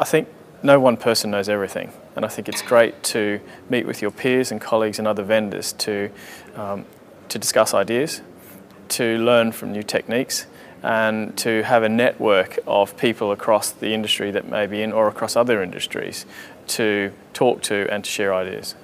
I think no one person knows everything, and I think it's great to meet with your peers and colleagues and other vendors to discuss ideas, to learn from new techniques, and to have a network of people across the industry that may be in or across other industries to talk to and to share ideas.